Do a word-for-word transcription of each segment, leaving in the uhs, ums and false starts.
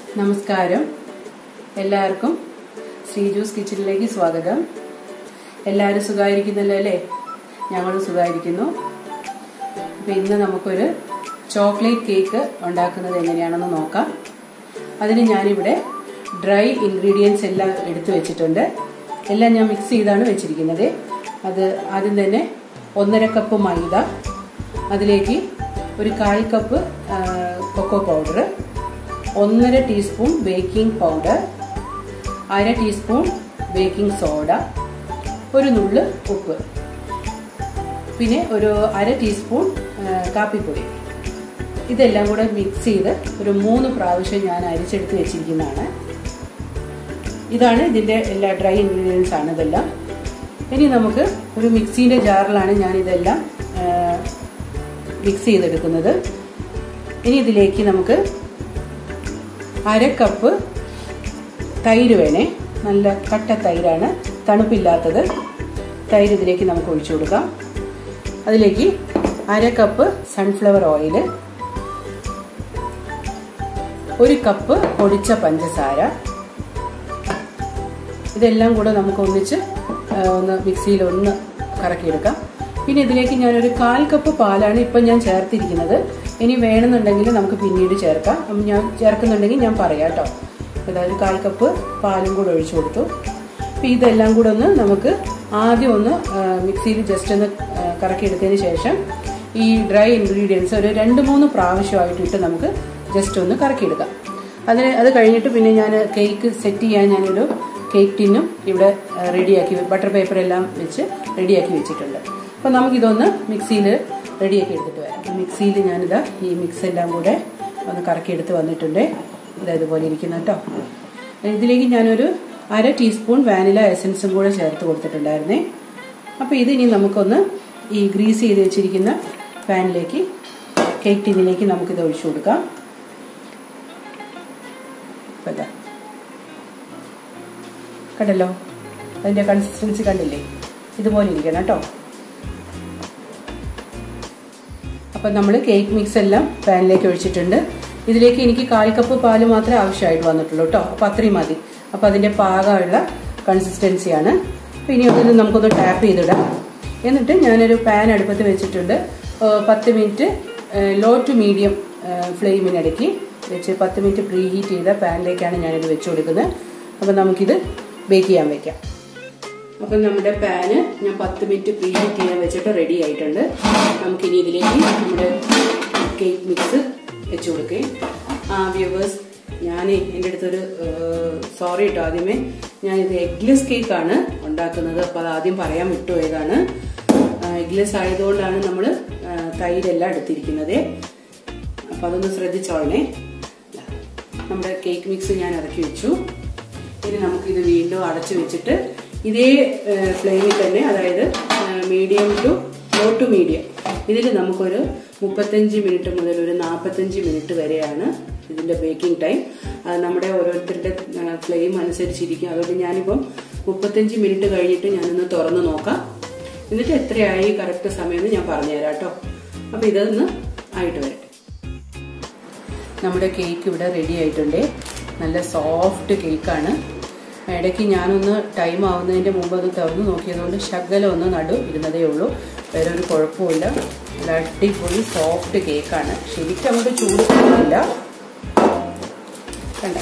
നമസ്കാരം. എല്ലാവർക്കും ശ്രീജൂസ് കിച്ചണിലേക്ക് സ്വാഗതം. എല്ലാവരും സുഖമായിരിക്കുന്നല്ലോ അല്ലേ? ഞങ്ങളും സുഖമായിരിക്കുന്നു. അപ്പം ഇന്ന് നമുക്കൊരു ചോക്ലേറ്റ് കേക്ക് ഉണ്ടാക്കുന്നത് എങ്ങനെയാണെന്ന് നോക്കാം. അതിന് ഞാനിവിടെ ഡ്രൈ ഇൻഗ്രീഡിയൻസ് എല്ലാം എടുത്തു വെച്ചിട്ടുണ്ട്. എല്ലാം ഞാൻ മിക്സ് ചെയ്താണ് വെച്ചിരിക്കുന്നത്. അത് ആദ്യം തന്നെ ഒന്നര കപ്പ് മൈദ, അതിലേക്ക് ഒരു കാൽ കപ്പ് കൊക്കോ പൗഡർ, ഒന്നര ടീസ്പൂൺ ബേക്കിംഗ് പൗഡർ, അര ടീസ്പൂൺ ബേക്കിംഗ് സോഡ, ഒരു നുള്ള് ഉപ്പ്, പിന്നെ ഒരു അര ടീസ്പൂൺ കാപ്പിപ്പൊടി. ഇതെല്ലാം കൂടെ മിക്സ് ചെയ്ത് ഒരു മൂന്ന് പ്രാവശ്യം ഞാൻ അരിച്ചെടുത്ത് വെച്ചിരിക്കുന്നതാണ്. ഇതാണ് ഇതിൻ്റെ എല്ലാ ഡ്രൈ ഇൻഗ്രീഡിയൻസ് ആണ് ഇതെല്ലാം. ഇനി നമുക്ക് ഒരു മിക്സിൻ്റെ ജാറിലാണ് ഞാൻ ഇതെല്ലാം മിക്സ് ചെയ്തെടുക്കുന്നത്. ഇനി ഇതിലേക്ക് നമുക്ക് അര കപ്പ് തൈര് വേണേ. നല്ല കട്ട തൈരാണ്, തണുപ്പില്ലാത്തത്. തൈര് ഇതിലേക്ക് നമുക്ക് ഒഴിച്ചു കൊടുക്കാം. അതിലേക്ക് അര കപ്പ് സൺഫ്ലവർ ഓയിൽ, ഒരു കപ്പ് പൊടിച്ച പഞ്ചസാര, ഇതെല്ലാം കൂടെ നമുക്ക് ഒന്നിച്ച് ഒന്ന് മിക്സിയിൽ ഒന്ന് കറക്കിയെടുക്കാം. പിന്നെ ഇതിലേക്ക് ഞാനൊരു കാൽ കപ്പ് പാലാണ് ഇപ്പം ഞാൻ ചേർത്തിരിക്കുന്നത്. ഇനി വേണമെന്നുണ്ടെങ്കിൽ നമുക്ക് പിന്നീട് ചേർക്കാം. ഞാൻ ചേർക്കുന്നുണ്ടെങ്കിൽ ഞാൻ പറയാം കേട്ടോ. അതായത് കാൽ കപ്പ് പാലും കൂടെ ഒഴിച്ചു കൊടുത്തു. അപ്പം ഇതെല്ലാം കൂടെ ഒന്ന് നമുക്ക് ആദ്യം ഒന്ന് മിക്സിയിൽ ജസ്റ്റ് ഒന്ന് കറക്കിയെടുത്തതിന് ശേഷം ഈ ഡ്രൈ ഇൻഗ്രീഡിയൻസ് ഒരു രണ്ട് മൂന്ന് പ്രാവശ്യമായിട്ടിട്ട് നമുക്ക് ജസ്റ്റ് ഒന്ന് കറക്കിയെടുക്കാം. അതിന് അത് കഴിഞ്ഞിട്ട് പിന്നെ ഞാൻ കേക്ക് സെറ്റ് ചെയ്യാൻ ഞാനൊരു കേക്ക് ടിന്നും ഇവിടെ റെഡിയാക്കി, ബട്ടർ പേപ്പർ എല്ലാം വെച്ച് റെഡിയാക്കി വെച്ചിട്ടുണ്ട്. അപ്പം നമുക്കിതൊന്ന് മിക്സിയിൽ റെഡിയാക്കി എടുത്തിട്ട് വരാം. മിക്സിയിൽ ഞാനിതാ ഈ മിക്സ് എല്ലാം കൂടെ ഒന്ന് കറക്കിയെടുത്ത് വന്നിട്ടുണ്ട്. ഇതാ ഇതുപോലെ ഇരിക്കുന്നു കേട്ടോ. ഇതിലേക്ക് ഞാനൊരു അര ടീസ്പൂൺ വാനില എസൻസും കൂടെ ചേർത്ത് കൊടുത്തിട്ടുണ്ടായിരുന്നേ. അപ്പോൾ ഇതിനി നമുക്കൊന്ന് ഈ ഗ്രീസ് ചെയ്ത് വെച്ചിരിക്കുന്ന പാനിലേക്ക്, കേക്ക് ടിന്നിലേക്ക് നമുക്കിത് ഒഴിച്ചു കൊടുക്കാം. അപ്പം ഇതാ കണ്ടല്ലോ, അതിൻ്റെ കൺസിസ്റ്റൻസി കണ്ടില്ലേ? ഇതുപോലെ ഇരിക്കണം കേട്ടോ. അപ്പം നമ്മൾ കേക്ക് മിക്സ് എല്ലാം പാനിലേക്ക് ഒഴിച്ചിട്ടുണ്ട്. ഇതിലേക്ക് എനിക്ക് കാൽ കപ്പ് പാല് മാത്രമേ ആവശ്യമായിട്ട് വന്നിട്ടുള്ളൂ കേട്ടോ. അപ്പം അത്രയും മതി. അപ്പം അതിൻ്റെ പാകമുള്ള കൺസിസ്റ്റൻസിയാണ്. അപ്പം ഇനി അതിൽ നമുക്കൊന്ന് ടാപ്പ് ചെയ്തിടാം. എന്നിട്ട് ഞാനൊരു പാൻ അടുപ്പത്ത് വെച്ചിട്ടുണ്ട്. പത്ത് മിനിറ്റ് ലോ ടു മീഡിയം ഫ്ലെയിമിനിടയ്ക്ക് വെച്ച് പത്ത് മിനിറ്റ് പ്രീ ഹീറ്റ് ചെയ്ത പാനിലേക്കാണ് ഞാനിത് വെച്ച് കൊടുക്കുന്നത്. അപ്പം നമുക്കിത് ബേക്ക് ചെയ്യാൻ വെക്കാം. അപ്പം നമ്മുടെ പാന് ഞാൻ പത്ത് മിനിറ്റ് പ്രീ ഹീറ്റ് ചെയ്യാൻ വെച്ചിട്ട് റെഡി ആയിട്ടുണ്ട്. നമുക്കിനി ഇതിലേക്ക് നമ്മുടെ കേക്ക് മിക്സ് വെച്ച് കൊടുക്കുകയും ആ വ്യൂവേഴ്സ്, ഞാൻ എൻ്റെ അടുത്തൊരു സോറി കേട്ടോ, ആദ്യമേ ഞാനിത് എഗ്ലെസ് കേക്കാണ് ഉണ്ടാക്കുന്നത്. അപ്പോൾ അത് ആദ്യം പറയാൻ വിട്ടുപോയതാണ്. എഗ്ലെസ് ആയതുകൊണ്ടാണ് നമ്മൾ തൈരെല്ലാം എടുത്തിരിക്കുന്നത്. അപ്പം അതൊന്ന് ശ്രദ്ധിച്ചോളണേ. നമ്മുടെ കേക്ക് മിക്സ് ഞാൻ ഇറക്കി വെച്ചു. ഇനി നമുക്കിത് വീണ്ടും അടച്ചു വെച്ചിട്ട് ഇതേ ഫ്ലെയിമിൽ തന്നെ, അതായത് medium to low to medium, ഇതിൽ നമുക്കൊരു മുപ്പത്തഞ്ച് മിനിറ്റ് മുതൽ ഒരു നാൽപ്പത്തഞ്ച് മിനിറ്റ് വരെയാണ് ഇതിൻ്റെ ബേക്കിംഗ് ടൈം. അത് നമ്മുടെ ഓരോരുത്തരുടെ ഫ്ലെയിം അനുസരിച്ചിരിക്കും. അതുകൊണ്ട് ഞാനിപ്പം മുപ്പത്തഞ്ച് മിനിറ്റ് കഴിഞ്ഞിട്ട് ഞാനൊന്ന് തുറന്ന് നോക്കാം. എന്നിട്ട് എത്രയായി കറക്റ്റ് സമയമെന്ന് ഞാൻ പറഞ്ഞുതരാം കേട്ടോ. അപ്പം ഇതൊന്ന് ആയിട്ട് വരട്ടെ. നമ്മുടെ കേക്ക് ഇവിടെ റെഡി ആയിട്ടുണ്ട്. നല്ല സോഫ്റ്റ് കേക്കാണ്. ഇടയ്ക്ക് ഞാനൊന്ന് ടൈം ആവുന്നതിൻ്റെ മുമ്പ് അത് തുറന്ന് നോക്കിയതുകൊണ്ട് ശകലം ഒന്ന് നടു ഇരുന്നതേ ഉള്ളൂ. വേറെ ഒരു കുഴപ്പമില്ല. നല്ല അടിപൊളി സോഫ്റ്റ് കേക്കാണ്. ശരിക്കും അങ്ങോട്ട് ചൂട് കിട്ടില്ല. കണ്ട,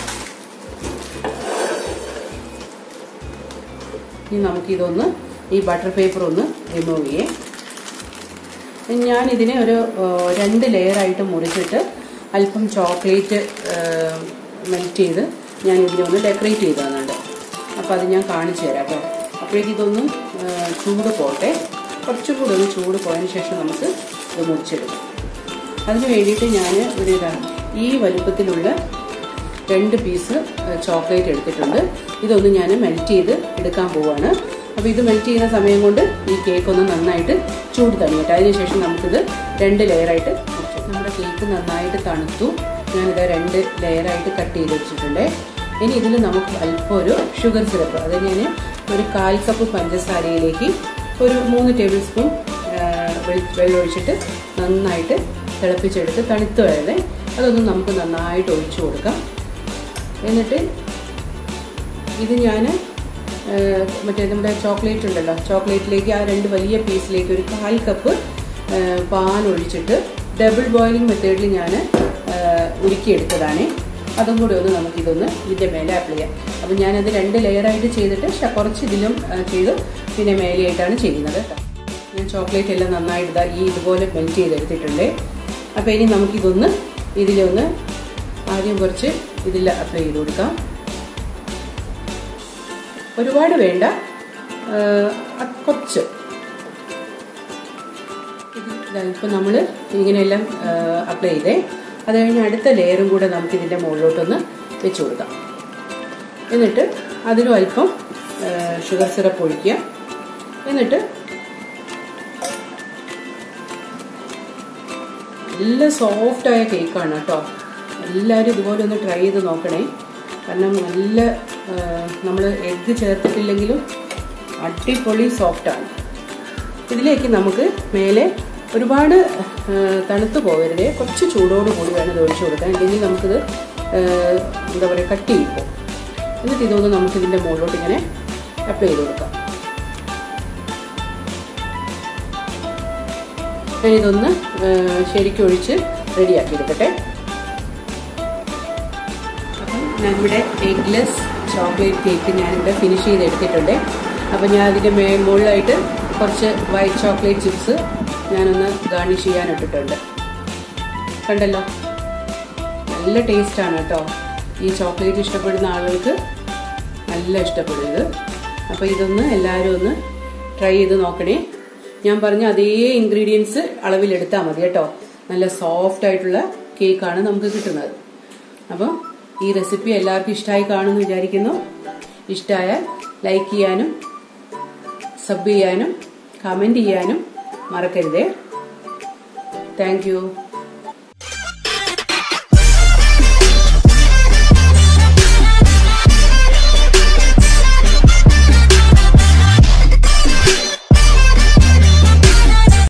ഇനി നമുക്കിതൊന്ന് ഈ ബട്ടർ പേപ്പർ ഒന്ന് റിമൂവ് ചെയ്യേ. ഞാനിതിനെ ഒരു രണ്ട് ലെയറായിട്ട് മുറിച്ചിട്ട് അല്പം ചോക്ലേറ്റ് മെൽറ്റ് ചെയ്ത് ഞാൻ ഇതിനെ ഒന്ന് ഡെക്കറേറ്റ് ചെയ്ത് തന്നുണ്ട്. അപ്പോൾ അത് ഞാൻ കാണിച്ചു തരാം കേട്ടോ. അപ്പോഴേക്കും ഇതൊന്ന് ചൂട് പോട്ടെ. കുറച്ചും കൂടെ ഒന്ന് ചൂട് പോയതിന് ശേഷം നമുക്ക് ഇത് മുറിച്ചെടുക്കാം. അതിന് വേണ്ടിയിട്ട് ഞാൻ ഒരു ഈ വലുപ്പത്തിലുള്ള രണ്ട് പീസ് ചോക്ലേറ്റ് എടുത്തിട്ടുണ്ട്. ഇതൊന്ന് ഞാൻ മെൽറ്റ് ചെയ്ത് എടുക്കാൻ പോവാണ്. അപ്പോൾ ഇത് മെൽറ്റ് ചെയ്യുന്ന സമയം കൊണ്ട് ഈ കേക്ക് ഒന്ന് നന്നായിട്ട് ചൂട് തണിയിട്ട് അതിനുശേഷം നമുക്കിത് രണ്ട് ലെയറായിട്ട് മുറിച്ചു. നമ്മുടെ കേക്ക് നന്നായിട്ട് തണുത്തു. ഞാനിത് രണ്ട് ലെയറായിട്ട് കട്ട് ചെയ്ത് വെച്ചിട്ടുണ്ട്. ഇനി ഇതിൽ നമുക്ക് അല്പം ഒരു ഷുഗർ സിറപ്പ്, അത് ഞാൻ ഒരു കാൽ കപ്പ് പഞ്ചസാരയിലേക്ക് ഒരു മൂന്ന് ടേബിൾ സ്പൂൺ വെള്ളം ഒഴിച്ചിട്ട് നന്നായിട്ട് തിളപ്പിച്ചെടുത്ത് തണുത്ത് വരെ അതൊന്ന് നമുക്ക് നന്നായിട്ട് ഒഴിച്ചു കൊടുക്കാം. എന്നിട്ട് ഇത് ഞാൻ മറ്റേ നമ്മുടെ ചോക്ലേറ്റ് ഉണ്ടല്ലോ, ചോക്ലേറ്റിലേക്ക് ആ രണ്ട് വലിയ പീസിലേക്ക് ഒരു കാൽ കപ്പ് പാൽ ഒഴിച്ചിട്ട് ഡബിൾ ബോയിലിംഗ് മെത്തേഡിൽ ഞാൻ ഉരുക്കിയെടുത്തതാണ്. അതും കൂടി ഒന്ന് നമുക്കിതൊന്ന് ഇതിൻ്റെ മേലെ അപ്ലൈ ചെയ്യാം. അപ്പം ഞാനത് രണ്ട് ലെയറായിട്ട് ചെയ്തിട്ട് കുറച്ച് ഇതിലും ചെയ്ത് പിന്നെ മേലെയായിട്ടാണ് ചെയ്യുന്നത് കേട്ടോ. ഞാൻ ചോക്ലേറ്റ് എല്ലാം നന്നായിട്ട് ഇതാ ഈ ഇതുപോലെ മെൽറ്റ് ചെയ്തെടുത്തിട്ടുണ്ട്. അപ്പോൾ ഇനി നമുക്കിതൊന്ന് ഇതിലൊന്ന് ആദ്യം കുറച്ച് ഇതിൽ അപ്ലൈ ചെയ്ത് കൊടുക്കാം. ഒരുപാട് വേണ്ട, കുറച്ച്. ഇപ്പം നമ്മൾ ഇങ്ങനെയെല്ലാം അപ്ലൈ ചെയ്തേ. അത് കഴിഞ്ഞ് അടുത്ത ലെയറും കൂടെ നമുക്ക് ഇതിൻ്റെ മുകളിലോട്ടൊന്ന് വെച്ച് കൊടുക്കാം. എന്നിട്ട് അതിലും അല്പം ഷുഗർ സിറപ്പ് ഒഴിക്കുക. എന്നിട്ട് നല്ല സോഫ്റ്റായ കേക്കാണ് കേട്ടോ. എല്ലാവരും ഇതുപോലെ ഒന്ന് ട്രൈ ചെയ്ത് നോക്കണേ. കാരണം നല്ല നമ്മൾ എഗ്ഗ് ചേർത്തിട്ടില്ലെങ്കിലും അടിപൊളി സോഫ്റ്റാണ്. ഇതിലേക്ക് നമുക്ക് മേലെ ഒരുപാട് തണുത്ത് പോകരുതേ, കുറച്ച് ചൂടോട് കൂടി വേണം ഇത് ഒഴിച്ചു കൊടുക്കാൻ. ഇല്ലെങ്കിൽ നമുക്കിത് എന്താ പറയുക കട്ടി കിട്ടും. എന്നിട്ട് ഇതൊന്ന് നമുക്കിതിൻ്റെ മുകളിലോട്ട് ഇങ്ങനെ അപ്ലൈ ചെയ്ത് കൊടുക്കാം. ഞാൻ ഇതൊന്ന് ശരിക്കും ഒഴിച്ച് റെഡിയാക്കി എടുക്കട്ടെ. അപ്പം നമ്മുടെ എഗ്ലെസ് ചോക്ലേറ്റ് കേക്ക് ഞാനിവിടെ ഫിനിഷ് ചെയ്തെടുത്തിട്ടുണ്ട്. അപ്പം ഞാൻ അതിൻ്റെ മേ മുകളിലായിട്ട് കുറച്ച് വൈറ്റ് ചോക്ലേറ്റ് ചിപ്സ് ഞാനൊന്ന് ഗാർണിഷ് ചെയ്യാൻ ഇട്ടിട്ടുണ്ട്. കണ്ടല്ലോ, നല്ല ടേസ്റ്റാണ് കേട്ടോ. ഈ ചോക്ലേറ്റ് ഇഷ്ടപ്പെടുന്ന ആളുകൾക്ക് നല്ല ഇഷ്ടപ്പെടും ഇത്. അപ്പോൾ ഇതൊന്ന് എല്ലാവരും ഒന്ന് ട്രൈ ചെയ്ത് നോക്കണേ. ഞാൻ പറഞ്ഞ അതേ ഇൻഗ്രീഡിയൻസ് അളവിലെടുത്താൽ മതി കേട്ടോ. നല്ല സോഫ്റ്റ് ആയിട്ടുള്ള കേക്കാണ് നമുക്ക് കിട്ടുന്നത്. അപ്പം ഈ റെസിപ്പി എല്ലാവർക്കും ഇഷ്ടമായി കാണുമെന്ന് വിചാരിക്കുന്നു. ഇഷ്ടമായാൽ ലൈക്ക് ചെയ്യാനും സബ് ചെയ്യാനും കമൻറ്റ് ചെയ്യാനും മറക്കരുതേ. Thank U.